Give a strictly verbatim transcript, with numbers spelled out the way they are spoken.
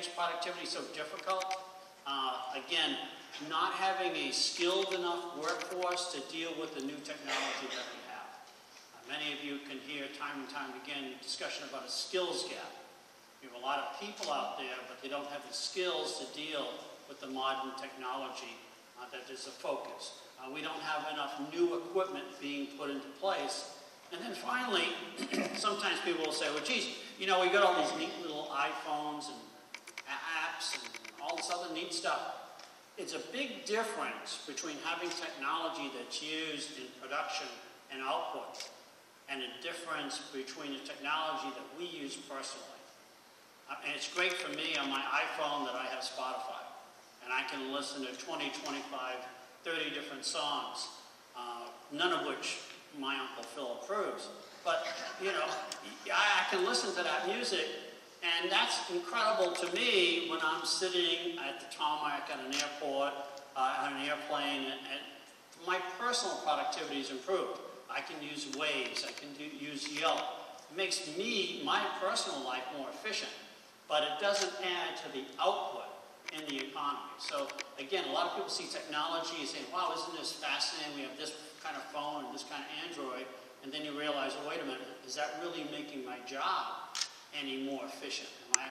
makes productivity so difficult? Uh, again, not having a skilled enough workforce to deal with the new technology that we have. Uh, many of you can hear time and time again discussion about a skills gap. You have a lot of people out there, but they don't have the skills to deal with the modern technology uh, that is a focus. Uh, we don't have enough new equipment being put into place. And then finally, sometimes people will say, well, geez, you know, we got all these neat little iPhones and apps and all this other neat stuff. It's a big difference between having technology that's used in production and output and a difference between the technology that we use personally. Uh, and it's great for me on my iPhone that I have Spotify. And I can listen to twenty, twenty-five, thirty different songs, uh, none of which my Uncle Phil approves. But, you know, I, I can listen to that music, and that's incredible to me when I'm sitting at the tarmac at an airport, uh, on an airplane, and, and my personal productivity is improved. I can use Waze, I can do, use Yelp. It makes me, my personal life, more efficient, but it doesn't add to the output in the economy. So again, a lot of people see technology and say, wow, isn't this fascinating? We have this kind of phone and this kind of Android, and then you realize, oh, wait a minute, is that really making my job any more efficient? Am I